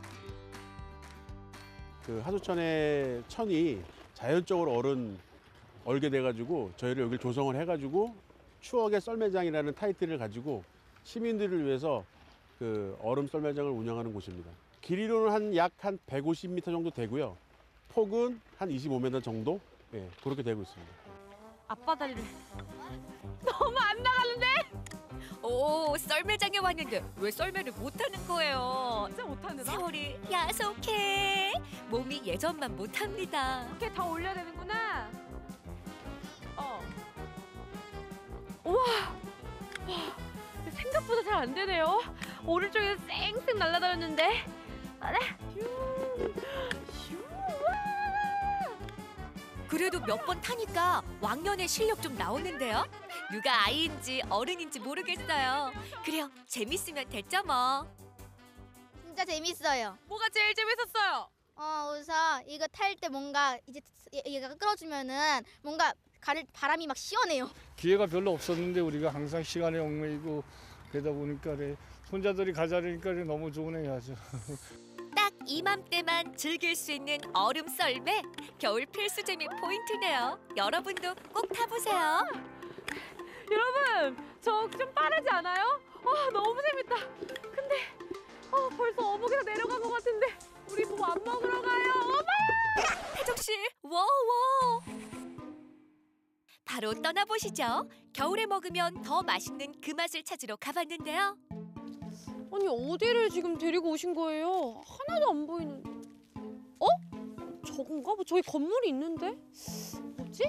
그 하수천의 천이 자연적으로 얼은 얼게 돼가지고 저희를 여기 조성을 해가지고 추억의 썰매장이라는 타이틀을 가지고 시민들을 위해서 그 얼음 썰매장을 운영하는 곳입니다. 길이로는 한 약 한 백오십 미터 정도 되고요. 폭은 한 이십오 미터 정도, 예, 그렇게 되고 있습니다. 앞바다리를 너무 안 나가는데? 오, 썰매장에 왔는데 왜 썰매를 못하는 거예요? 진짜 못하는 세월이 야속해. 몸이 예전만 못합니다. 이렇게 더 올려야 되는구나. 어. 우와. 와. 생각보다 잘 안 되네요. 오른쪽에서 쌩쌩 날아다녔는데. 아래. 그래도 몇 번 타니까 왕년의 실력 좀 나오는데요. 누가 아이인지 어른인지 모르겠어요. 그래요, 재밌으면 됐죠 뭐. 진짜 재밌어요. 뭐가 제일 재밌었어요? 어, 우선 이거 탈 때 뭔가 이제 얘가 끌어주면은 뭔가 가를 바람이 막 시원해요. 기회가 별로 없었는데 우리가 항상 시간에 얽매이고 그러다 보니까 혼자들이 가자니까 너무 좋으네요 아주. 딱 이맘때만 즐길 수 있는 얼음 썰매, 겨울 필수 재미 포인트네요. 여러분도 꼭 타보세요. 여러분, 저 좀 빠르지 않아요? 와, 너무 재밌다. 근데 어, 벌써 어묵에서 내려간 것 같은데 우리 뭐 안 먹으러 가요? 엄마! 혜정 씨, 워워! 바로 떠나보시죠. 겨울에 먹으면 더 맛있는 그 맛을 찾으러 가봤는데요. 아니, 어디를 지금 데리고 오신 거예요? 하나도 안 보이는데. 어? 저건가? 뭐 저기 건물이 있는데? 뭐지?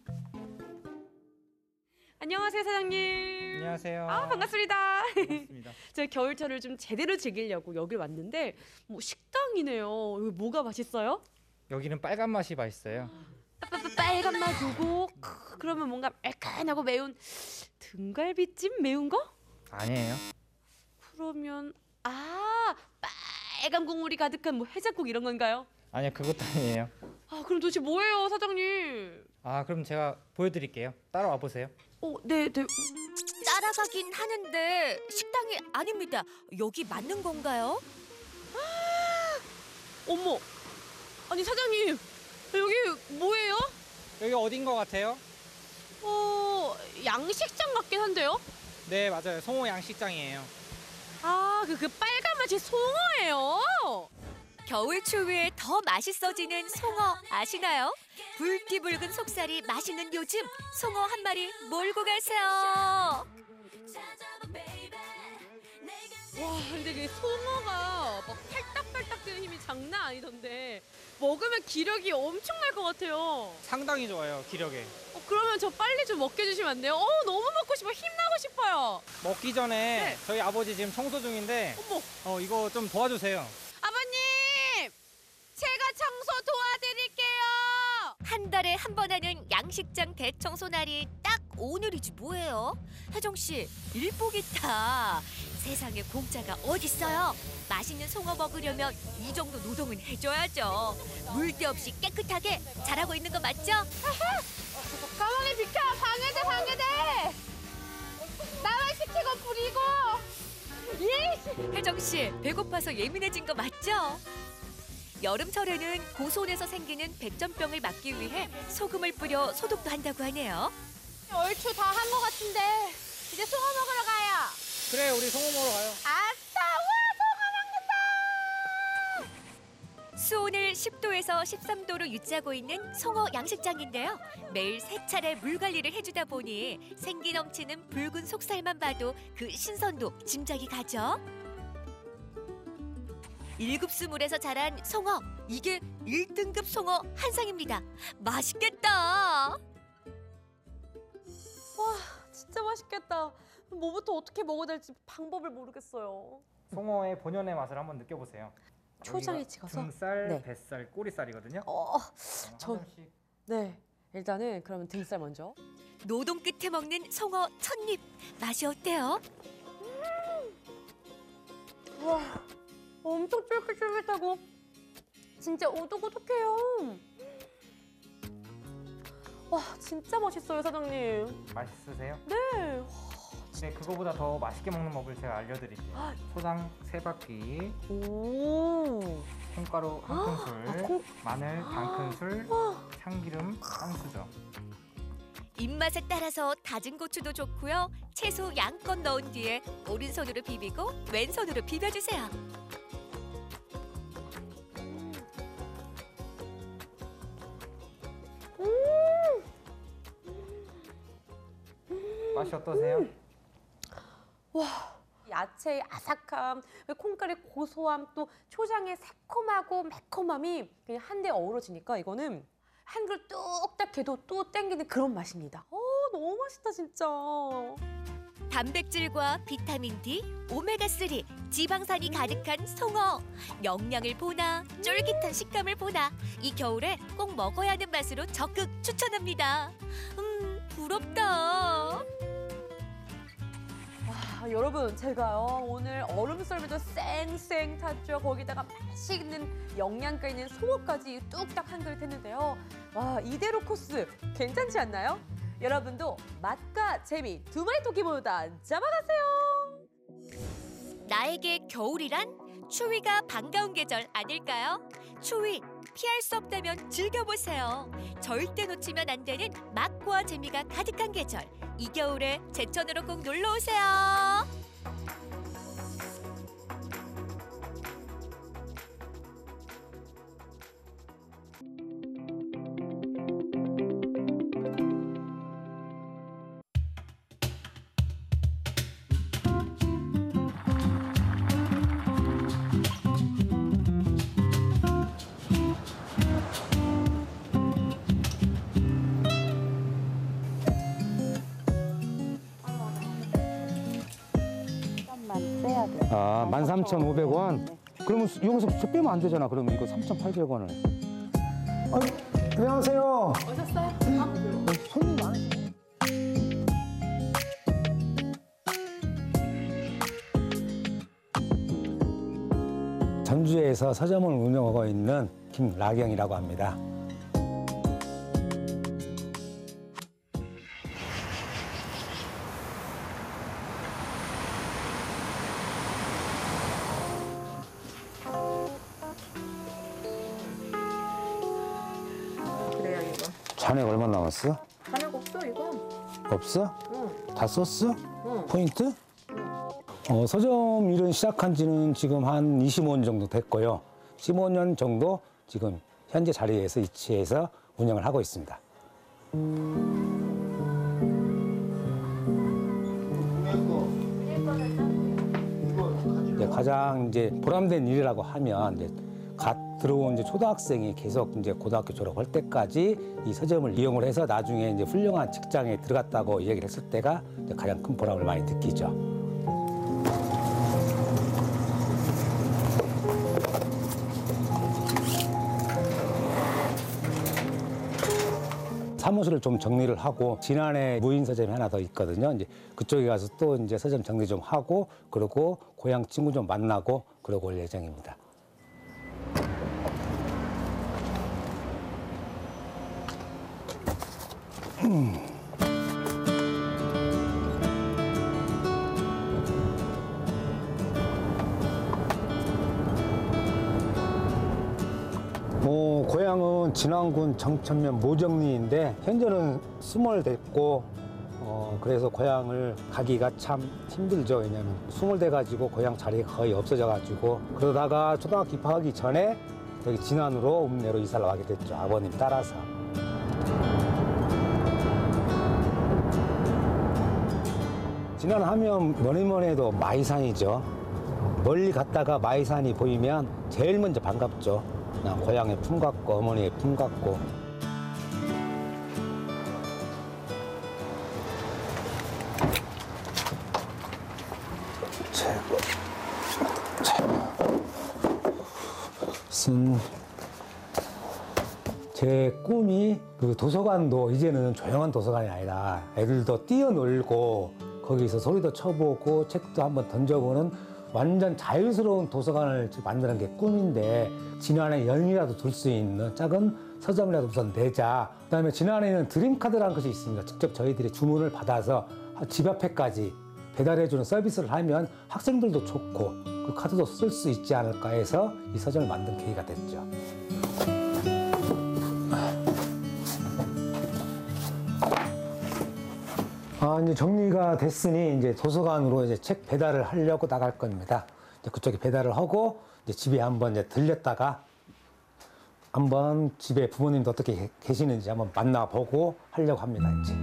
안녕하세요, 사장님. 안녕하세요. 아, 반갑습니다. 반갑습니다. 제가 겨울철을 좀 제대로 즐기려고 여길 왔는데 뭐 식당이네요. 여기 뭐가 맛있어요? 여기는 빨간 맛이 맛있어요. 빨간 맛 요거. 그러면 뭔가 매끈하고 매운 등갈비찜 매운 거? 아니에요. 그러면 아, 빨간 국물이 가득한 뭐 해장국 이런 건가요? 아니요, 그것도 아니에요. 아, 그럼 도대체 뭐예요, 사장님? 아, 그럼 제가 보여드릴게요. 따라와 보세요. 어, 네, 네. 따라가긴 하는데 식당이 아닙니다. 여기 맞는 건가요? 어머, 아니 사장님, 여기 뭐예요? 여기 어딘 것 같아요? 어, 양식장 같긴 한데요? 네, 맞아요. 송호 양식장이에요. 아, 그, 그 빨간 맛이 송어예요? 겨울 추위에 더 맛있어지는 송어 아시나요? 붉디붉은 속살이 맛있는 요즘 송어 한 마리 몰고 가세요. 와, 근데 그 송어가 막 팔딱팔딱 뛰는 힘이 장난 아니던데 먹으면 기력이 엄청날 것 같아요. 상당히 좋아요, 기력에. 어, 그러면 저 빨리 좀 먹게 해주시면 안 돼요? 어, 너무 먹고 싶어. 힘나고 싶어요. 먹기 전에 네. 저희 아버지 지금 청소 중인데 어머. 어, 이거 좀 도와주세요. 아버님! 제가 청소 도와드릴게요. 한 달에 한 번 하는 양식장 대청소 날이 딱 오늘이지 뭐예요? 혜정 씨, 일복 있다. 세상에 공짜가 어딨어요? 맛있는 송어 먹으려면 이 정도 노동은 해줘야죠. 물때 없이 깨끗하게 잘하고 있는 거 맞죠? 가만히 비켜! 방해돼, 방해돼! 나만 시키고 부리고! 예! 혜정 씨, 배고파서 예민해진 거 맞죠? 여름철에는 고손에서 생기는 백전병을 막기 위해 소금을 뿌려 소독도 한다고 하네요. 얼추 다 한 것 같은데 이제 송어 먹으러 가요. 그래, 우리 송어 먹으러 가요. 아싸! 와, 송어 먹는다! 수온을 십 도에서 십삼 도로 유지하고 있는 송어 양식장인데요. 매일 세 차례 물 관리를 해주다 보니 생기 넘치는 붉은 속살만 봐도 그 신선도 짐작이 가죠. 일 급수 물에서 자란 송어, 이게 일 등급 송어 한 상입니다. 맛있겠다. 와, 진짜 맛있겠다. 뭐부터 어떻게 먹어야 될지 방법을 모르겠어요. 송어의 본연의 맛을 한번 느껴보세요. 초장에 여기가 찍어서? 등살, 네. 뱃살, 꼬리살이거든요. 어, 저... 네, 일단은 그러면 등살 먼저. 노동 끝에 먹는 송어 첫입, 맛이 어때요? 음! 와, 엄청 쫄깃쫄깃하고 진짜 오독오독해요. 와, 진짜 맛있어요, 사장님. 맛있으세요? 네. 네, 그거보다 더 맛있게 먹는 법을 제가 알려드릴게요. 초장 세 바퀴, 오. 콩가루 한 큰술, 아, 콩- 마늘 반 큰술, 참기름 한 수저. 입맛에 따라서 다진 고추도 좋고요. 채소 양껏 넣은 뒤에 오른손으로 비비고 왼손으로 비벼주세요. 맛이 어떠세요? 와, 야채의 아삭함, 콩가루의 고소함, 또 초장의 새콤하고 매콤함이 그냥 한데 어우러지니까 이거는 한 그릇 뚝딱 해도 또 땡기는 그런 맛입니다. 어, 너무 맛있다 진짜. 단백질과 비타민 D, 오메가삼, 지방산이 가득한 송어. 영양을 보나 쫄깃한 식감을 보나 이 겨울에 꼭 먹어야 하는 맛으로 적극 추천합니다. 음, 부럽다. 아, 여러분, 제가요 오늘 얼음썰매도 쌩쌩 탔죠. 거기다가 맛있는 영양가 있는 송어까지 뚝딱 한 그릇 했는데요. 와, 이대로 코스 괜찮지 않나요? 여러분도 맛과 재미 두 마리 토끼 모두 다 잡아가세요. 나에게 겨울이란 추위가 반가운 계절 아닐까요? 추위 피할 수 없다면 즐겨보세요. 절대 놓치면 안 되는 맛과 재미가 가득한 계절. 이 겨울에 제천으로 꼭 놀러오세요. 아, 만 삼천오백 원? 그러면 여기서 저 빼면 안 되잖아. 그러면 이거 삼천팔백 원을. 아, 안녕하세요. 오셨어요? 손님 많으시네. 전주에서 서점을 운영하고 있는 김라경이라고 합니다. 그래요, 이거. 잔액 얼마 남았어? 잔액 없어, 이거. 없어? 응. 다 썼어? 응. 포인트? 어, 서점 일은 시작한 지는 지금 한 이십오 년 정도 됐고요. 십오 년 정도 지금 현재 자리에서 위치해서 운영을 하고 있습니다. 이제 가장 이제 보람된 일이라고 하면 이제 갓 들어온 이제 초등학생이 계속 이제 고등학교 졸업할 때까지 이 서점을 이용을 해서 나중에 이제 훌륭한 직장에 들어갔다고 얘기를 했을 때가 이제 가장 큰 보람을 많이 느끼죠. 사무실을 좀 정리를 하고 지난해 무인 서점이 하나 더 있거든요. 이제 그쪽에 가서 또 이제 서점 정리 좀 하고 그리고 고향 친구 좀 만나고 그러고 올 예정입니다. 음. 뭐 고향은 진안군 정천면 모정리인데 현재는 스물 됐고 어 그래서 고향을 가기가 참 힘들죠. 왜냐면 스물 돼 가지고 고향 자리가 거의 없어져 가지고 그러다가 초등학교 입학하기 전에 여기 진안으로 읍내로 이사를 가게 됐죠. 아버님 따라서. 진안 하면 뭐니 뭐니 해도 마이산이죠. 멀리 갔다가 마이산이 보이면 제일 먼저 반갑죠. 그냥 고향의 품 같고 어머니의 품 같고. 최고. 쓴. 제 꿈이 그 도서관도 이제는 조용한 도서관이 아니라 애들도 뛰어놀고 거기서 소리도 쳐보고 책도 한번 던져보는 완전 자유스러운 도서관을 만드는 게 꿈인데 진안에 연이라도 둘 수 있는 작은 서점이라도 우선 내자. 그다음에 진안에는 드림카드라는 것이 있습니다. 직접 저희들이 주문을 받아서 집 앞에까지 배달해주는 서비스를 하면 학생들도 좋고 그 카드도 쓸 수 있지 않을까 해서 이 서점을 만든 계기가 됐죠. 아, 이제 정리가 됐으니 이제 도서관으로 이제 책 배달을 하려고 나갈 겁니다. 이제 그쪽에 배달을 하고 이제 집에 한번 이제 들렸다가 한번 집에 부모님도 어떻게 계시는지 한번 만나보고 하려고 합니다. 이제.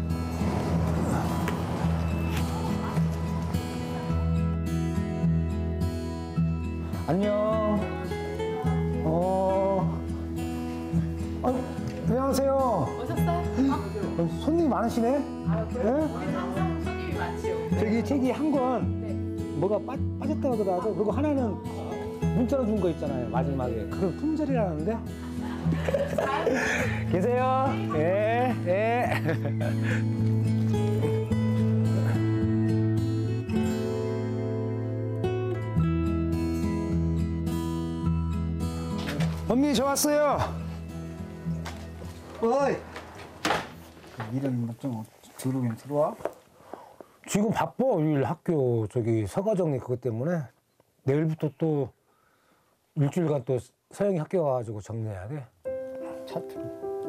안녕. 어. 어, 안녕하세요. 오셨어요? 어, 손님이 많으시네? 아, 그래요? 네? 우리는 항상 손님이 많지요. 저기 책이 한 권 네. 뭐가 빠, 빠졌다고 하더라도 그리고 하나는 문자로 준 거 있잖아요. 마지막에. 그걸 품절이라는데? 계세요? 예, 예. 언니, 저 왔어요. 어이. 일은 좀 들어오긴 들어와? 지금 바빠. 일 학교 저기 서가 정리 그것 때문에 내일부터 또 일주일간 또 서영이 학교 가가지고 정리해야 돼. 차트.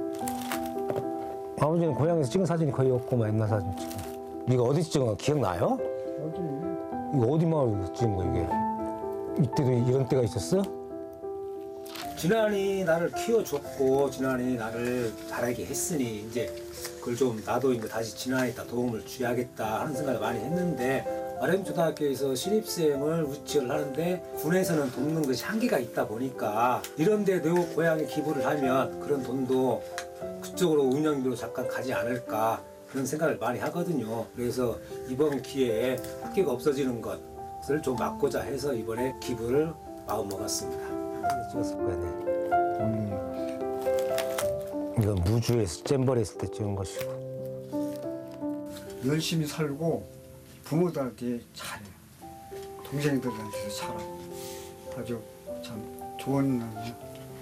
아버지는 고향에서 찍은 사진이 거의 없고 뭐 옛날 사진 찍은. 네가 어디서 찍은 거 기억나요? 어디? 이거 어디 마을에서 찍은 거 이게? 이때도 이런 때가 있었어? 진안이 나를 키워줬고 진안이 나를 자라게 했으니 이제 그걸 좀 나도 이제 다시 진안에다 도움을 줘야겠다 하는 생각을 많이 했는데 아르엠 초등학교에서 신입생을 우치를 하는데 군에서는 돕는 것이 한계가 있다 보니까 이런 데 내 고향에 기부를 하면 그런 돈도 그쪽으로 운영비로 잠깐 가지 않을까 그런 생각을 많이 하거든요. 그래서 이번 기회에 학교가 없어지는 것을 좀 막고자 해서 이번에 기부를 마음먹었습니다. 찍었을 거야, 네. 음. 이건 무주에서 잼버리 했을 때 찍은 것이고. 열심히 살고 부모들한테 잘해. 동생들한테도 잘하고. 아주 참 좋은 놈이야.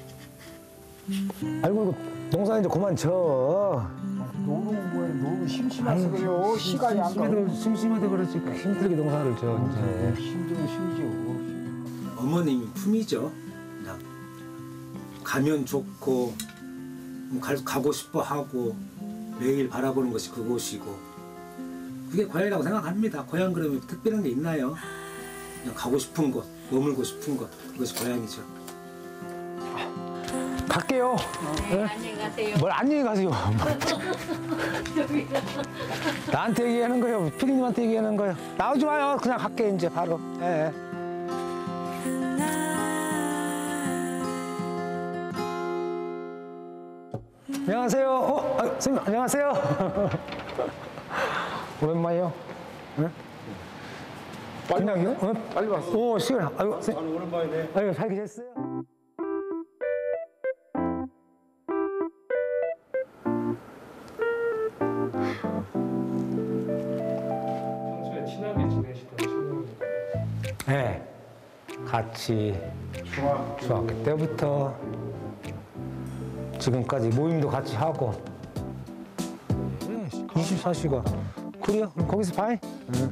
아이고, 이거 농사 이제 그만 쳐. 노는 거야. 너무 심심해서 그래요. 시간이 안 가. 심심해도, 심심해도 그렇지. 힘들게 농사를 져, 이제. 힘들어, 힘들어. 어머님이 품이죠. 그냥 가면 좋고 가, 가고 싶어 하고 매일 바라보는 것이 그곳이고 그게 고향이라고 생각합니다. 고향 그러면 특별한 게 있나요? 그냥 가고 싶은 곳, 머물고 싶은 곳 그것이 고향이죠. 갈게요. 네, 안녕히 가세요. 뭘 안녕히 가세요. 나한테 얘기하는 거예요. 피디님한테 얘기하는 거예요. 나오지 마요. 그냥 갈게 이제 바로. 예. 안녕하세요. 어, 아, 선생님 안녕하세요. 오랜만이요. 네? 그냥요? 어? 빨리 왔어. 오, 시간. 아이고, 저는 오랜만이네. 아이고, 잘 계셨어요? 네, 같이 중학교 때부터 지금까지 모임도 같이 하고 이십사 시간. 그래요? 그럼 거기서 봐. 응.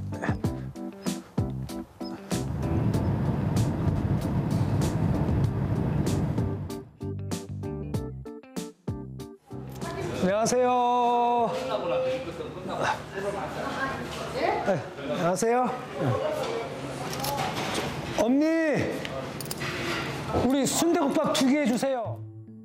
안녕하세요. 네, 안녕하세요. 언니, 우리 순대국밥 두 개 해주세요.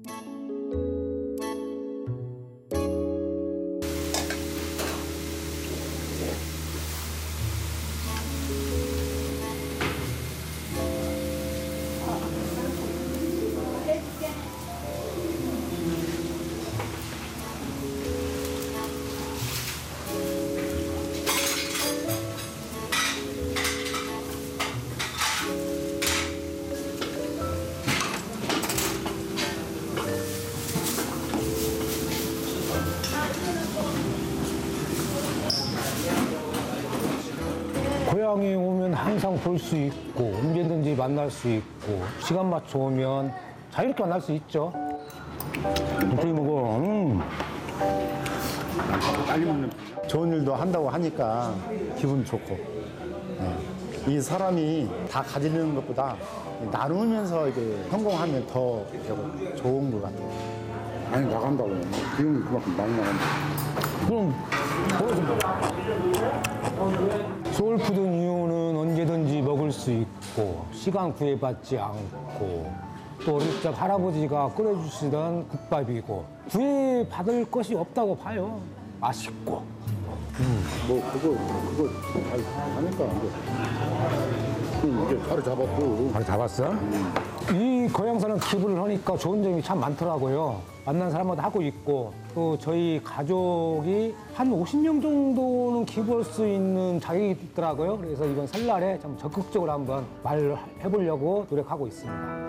고향에 오면 항상 볼 수 있고 언제든지 만날 수 있고 시간 맞춰 오면 자유롭게 만날 수 있죠. 어떻게 먹어? 음. 빨리 먹는 좋은 일도 한다고 하니까 기분 좋고 네. 이 사람이 다 가지는 것보다 나누면서 이게 성공하면 더 좋은 것 같아요. 많이 나간다고 비용이 그만큼 많이 나간다. 그럼 소울푸드 이유는 언제든지 먹을 수 있고 시간 구애받지 않고 또 어릴 적 할아버지가 끓여주시던 국밥이고 구애받을 것이 없다고 봐요. 맛있고. 음. 뭐 그거 그거 잘 하니까 이제 바로 잡았고. 바로 잡았어? 음. 이 고향사는 기부를 하니까 좋은 점이 참 많더라고요. 만난 사람마다 하고 있고 또 저희 가족이 한 오십 명 정도는 기부할 수 있는 자격이 있더라고요. 그래서 이번 설날에 좀 적극적으로 한번 말을 해보려고 노력하고 있습니다.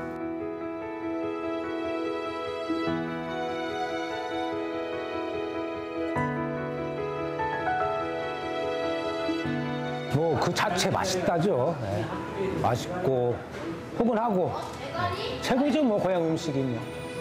뭐 그 자체 맛있다죠. 네. 맛있고 포근하고 네. 최고죠 뭐 고향 음식이 뭐.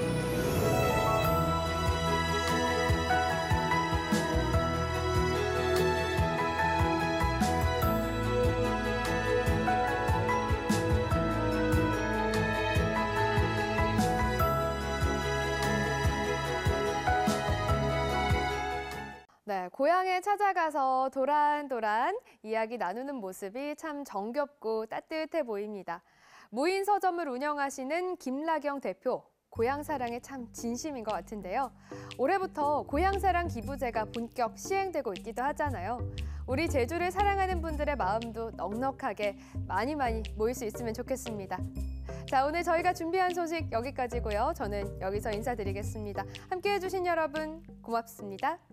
네, 고향에 찾아가서 도란도란 이야기 나누는 모습이 참 정겹고 따뜻해 보입니다. 무인 서점을 운영하시는 김라경 대표, 고향사랑에 참 진심인 것 같은데요. 올해부터 고향사랑 기부제가 본격 시행되고 있기도 하잖아요. 우리 제주를 사랑하는 분들의 마음도 넉넉하게 많이 많이 모일 수 있으면 좋겠습니다. 자, 오늘 저희가 준비한 소식 여기까지고요. 저는 여기서 인사드리겠습니다. 함께해 주신 여러분 고맙습니다.